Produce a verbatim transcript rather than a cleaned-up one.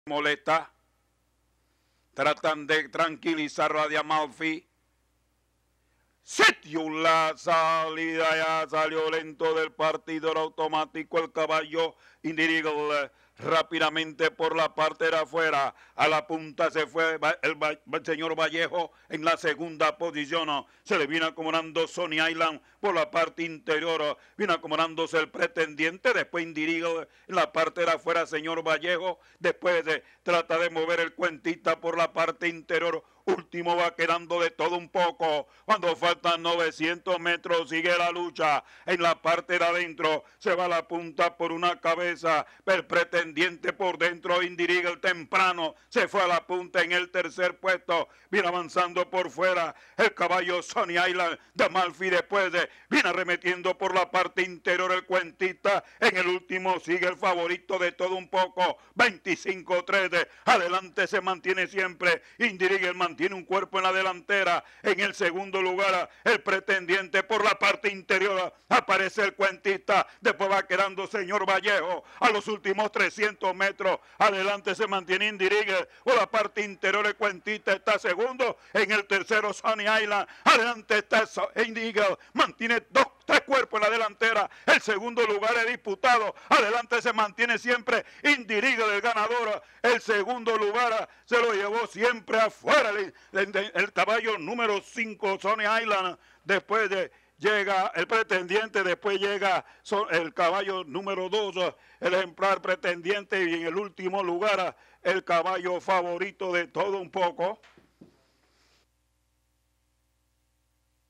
molesta. Tratan de tranquilizar a Amalfi. Se dio la salida, ya salió lento del partido automático el caballo Indirigal. Rápidamente por la parte de afuera, a la punta se fue el, el señor Vallejo en la segunda posición. Se le viene acomodando Sony Island por la parte interior, viene acomodándose el pretendiente, después Indirigal en la parte de afuera, señor Vallejo, después de, trata de mover el cuentita por la parte interior. Último va quedando de todo un poco. Cuando faltan novecientos metros sigue la lucha. En la parte de adentro se va la punta por una cabeza. El pretendiente por dentro Indirigal temprano se fue a la punta en el tercer puesto. Viene avanzando por fuera el caballo Sony Island de Amalfi. Después de, viene arremetiendo por la parte interior el cuentita. En el último sigue el favorito de todo un poco. veinticinco tres. Adelante se mantiene siempre Indirigal. Tiene un cuerpo en la delantera. En el segundo lugar el pretendiente por la parte interior. Aparece el cuentista. Después va quedando señor Vallejo a los últimos trescientos metros. Adelante se mantiene Indirigal por la parte interior. El cuentista está segundo. En el tercero Sony Island. Adelante está Indirigal. Mantiene dos tres cuerpos en la delantera. El segundo lugar es disputado. Adelante se mantiene siempre Indirigal, el ganador. El segundo lugar se lo llevó siempre afuera el, el, el caballo número cinco, Sony Island. Después de, llega el pretendiente, después llega el caballo número dos, el ejemplar pretendiente, y en el último lugar el caballo favorito de todo un poco.